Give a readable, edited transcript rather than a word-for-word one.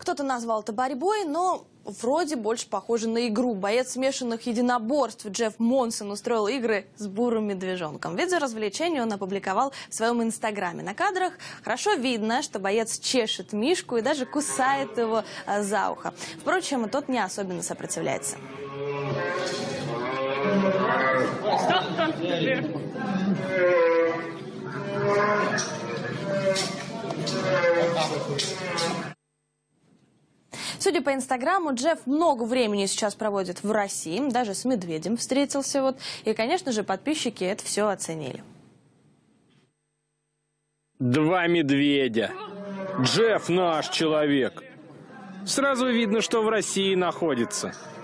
Кто-то назвал это борьбой, но вроде больше похоже на игру. Боец смешанных единоборств Джефф Монсон устроил игры с бурым медвежонком. Вид развлечения он опубликовал в своем инстаграме. На кадрах хорошо видно, что боец чешет мишку и даже кусает его за ухо. Впрочем, тот не особенно сопротивляется. Судя по инстаграму, Джефф много времени сейчас проводит в России, даже с медведем встретился. И, конечно же, подписчики это все оценили. 2 медведя. Джефф наш человек. Сразу видно, что в России находится.